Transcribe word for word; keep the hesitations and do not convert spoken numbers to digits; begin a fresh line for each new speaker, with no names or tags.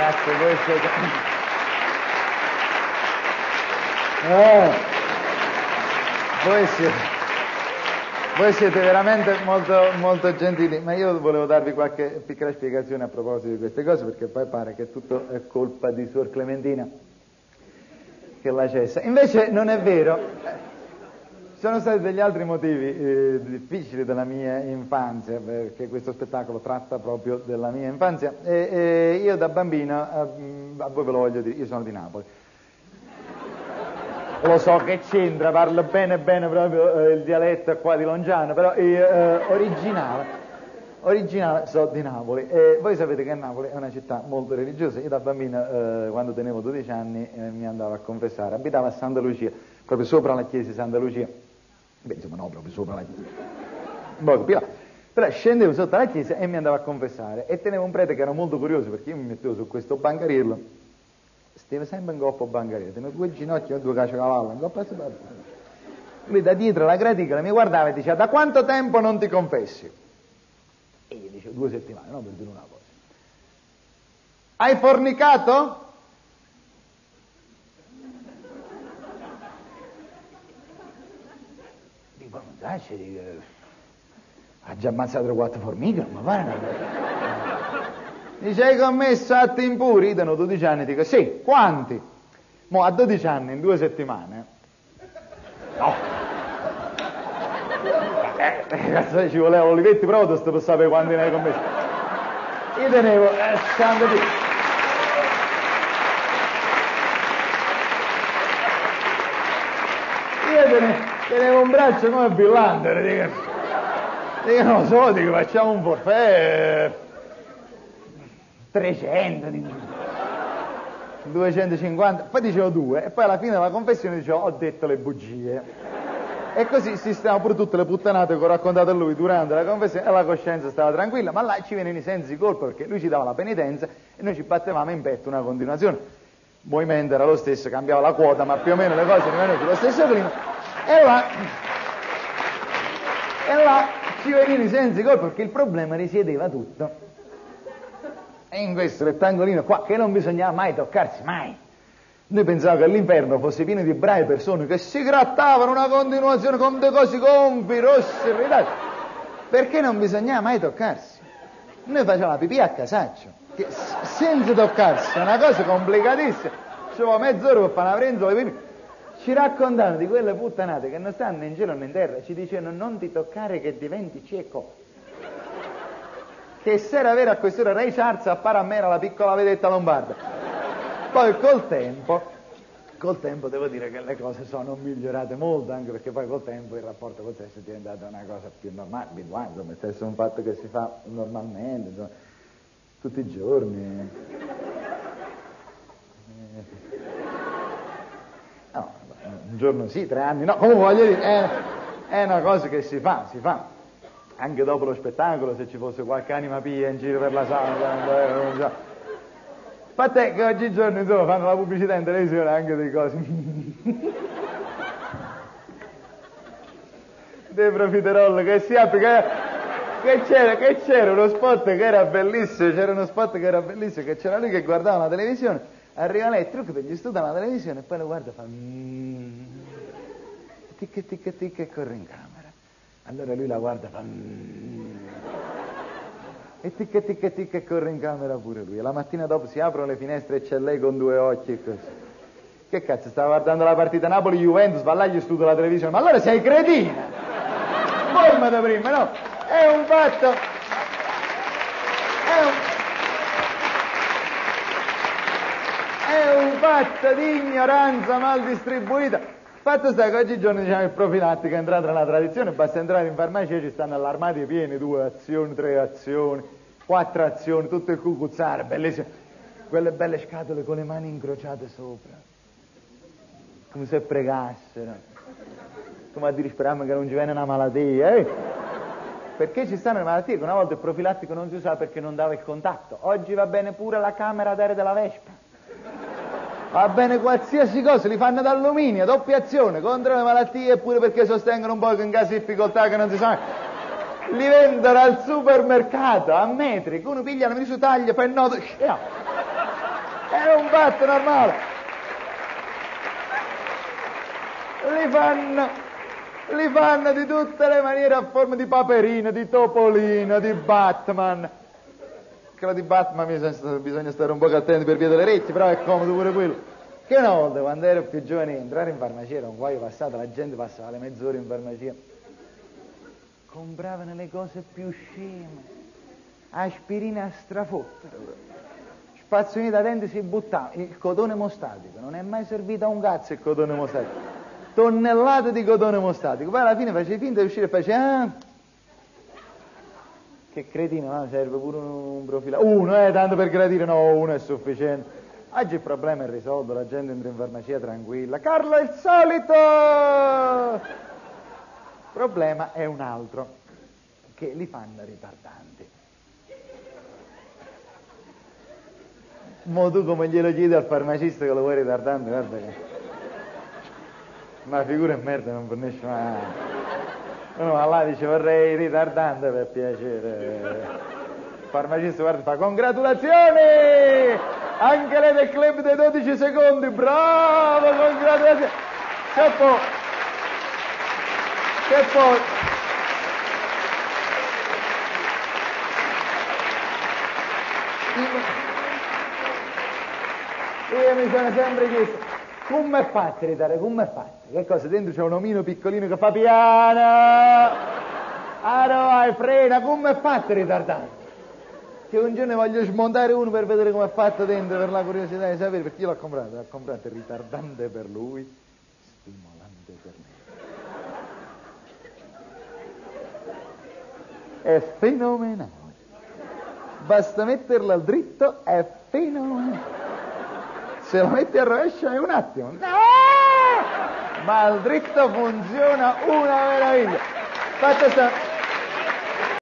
Grazie, voi siete... Eh, voi siete... Voi siete veramente molto, molto gentili, ma io volevo darvi qualche piccola spiegazione a proposito di queste cose, perché poi pare che tutto è colpa di Suor Clementina, che la cessa. Invece non è vero. Ci sono stati degli altri motivi eh, difficili della mia infanzia, perché questo spettacolo tratta proprio della mia infanzia. E, e io da bambino, a, a voi ve lo voglio dire, io sono di Napoli. Lo so che c'entra, parlo bene bene proprio eh, il dialetto qua di Longiano, però io, eh, originale, originale so di Napoli. E voi sapete che Napoli è una città molto religiosa. Io da bambino, eh, quando tenevo dodici anni, eh, mi andavo a confessare. Abitavo a Santa Lucia, proprio sopra la chiesa di Santa Lucia. Beh, insomma, no, proprio sopra la chiesa. Un po' più là. Però scendevo sotto la chiesa e mi andavo a confessare. E tenevo un prete che era molto curioso, perché io mi mettevo su questo bancariello. Stava sempre in coppa bancaria, teneva due ginocchia e due caciocavallo, in coppa a lui da dietro la graticola mi guardava e diceva: da quanto tempo non ti confessi? E io dicevo: due settimane, no, per dire una cosa. Hai fornicato? Dico: non sai, dico, ha già ammazzato quattro formiche, ma pare una cosa. Dice: hai commesso atti impuri? Io tengo dodici anni, dico: sì, quanti? Mo a dodici anni, in due settimane. No. Eh, cazzo, ci voleva Olivetti Protost per sapere quanti ne hai commessi. Io tenevo, eh, santo Dio. Io tenevo, tenevo un braccio come Billander, dico, dico, non lo so, dico, facciamo un forfait. trecento, duecentocinquanta, poi dicevo due, e poi alla fine della confessione dicevo: ho detto le bugie. E così sistemavo pure tutte le puttanate che ho raccontato a lui durante la confessione, e la coscienza stava tranquilla, ma là ci venivano i sensi di colpa, perché lui ci dava la penitenza e noi ci battevamo in petto una continuazione. Il movimento era lo stesso, cambiava la quota, ma più o meno le cose rimanevano sullo stesso clima, e là, e là ci venivano i sensi di colpa, perché il problema risiedeva tutto e in questo rettangolino qua, che non bisognava mai toccarsi, mai. Noi pensavamo che l'inferno fosse pieno di brave persone che si grattavano una continuazione con dei cosi gonfi, rossi, irritati, perché non bisognava mai toccarsi. Noi facevamo la pipì a casaccio, che senza toccarsi è una cosa complicatissima. Ci vuole mezz'ora per fare una frenzola di pipì. Ci raccontavano di quelle puttanate che non stanno né in cielo né in terra, ci dicevano: non ti toccare che diventi cieco. Che se era vero a quest'ora Ray Charles appare a me era la piccola vedetta lombarda. Poi col tempo, col tempo devo dire che le cose sono migliorate molto, anche perché poi col tempo il rapporto col sesso è diventato una cosa più normale, abituale, insomma, il sesso è un fatto che si fa normalmente, insomma, tutti i giorni. No, un giorno sì, tre anni no, comunque voglio dire, è, è una cosa che si fa, si fa. Anche dopo lo spettacolo, se ci fosse qualche anima pia in giro per la sala. Infatti che oggigiorno, insomma, fanno la pubblicità in televisione anche dei cosi. dei profiterol che si applica. Che c'era, che c'era uno spot che era bellissimo, c'era uno spot che era bellissimo, che c'era lui che guardava la televisione, arriva lei, trucco per gli studi alla televisione e poi lo guarda e fa mm, ticca ticca ticca e corre in camera. Allora lui la guarda e fa mm, e ticca ticca ticca e corre in camera pure lui. E la mattina dopo si aprono le finestre e c'è lei con due occhi e così. Che cazzo, stava guardando la partita Napoli-Juventus, va là gli studio la televisione, ma allora sei cretina! Forma da prima, no? È un fatto... È un... È un fatto di ignoranza mal distribuita. Fatto sta che oggigiorno, diciamo, il profilattico è entrato nella tradizione, basta entrare in farmacia, ci stanno all'armadio pieni, due azioni, tre azioni, quattro azioni, tutto il cucuzzare, bellissimo. Quelle belle scatole con le mani incrociate sopra, come se pregassero, come a dire speriamo che non ci viene una malattia, eh? Perché ci stanno le malattie che una volta il profilattico non si usava perché non dava il contatto. Oggi va bene pure la camera d'aria della Vespa. Va bene qualsiasi cosa, li fanno d'alluminio, doppia azione, contro le malattie, pure perché sostengono un po' che in caso di difficoltà che non si sa. Li vendono al supermercato a metri, che uno piglia una misura taglia, poi il nodo... È un bat normale. Li fanno, li fanno di tutte le maniere a forma di Paperino, di Topolino, di Batman. Quello di Batman bisogna, bisogna stare un po' attenti per via delle orecchie, però è comodo pure quello. Che una volta, quando ero più giovane, entrare in farmacia era un guaio passato, la gente passava le mezz'ore in farmacia. Compravano le cose più sceme, aspirine a strafottere, spazzolini da denti si buttava, il cotone mostatico, non è mai servito a un cazzo il cotone mostatico, tonnellate di cotone mostatico, poi alla fine facevi finta di uscire e facevi, ah, che cretino, no? Serve pure un profilo, uno, eh, tanto per gradire, no, uno è sufficiente. Oggi il problema è risolto, la gente entra in farmacia tranquilla, Carlo è il solito! Il problema è un altro, che li fanno ritardanti. Mo tu come glielo chiedi al farmacista che lo vuoi ritardante, guarda che... Ma figura e merda non fornisce mai. Uno va là dice vorrei ritardante per piacere. Il farmacista guarda fa congratulazioni! Anche lei del club dei dodici secondi, bravo, congratulazioni! Che poi... Che poi... Io mi sono sempre chiesto, come è fatto ritardare, come è fatto? Che cosa? Dentro c'è un omino piccolino che fa piano! Ah no, vai, frena, come è fatto ritardare? Che un giorno voglio smontare uno per vedere come è fatto dentro, per la curiosità di sapere, perché io l'ho comprato, l'ho comprato ritardante per lui, stimolante per me. È fenomenale. Basta metterlo al dritto, è fenomenale. Se lo metti a rovescio è un attimo. No! Ma al dritto funziona una meraviglia. Fatto sta...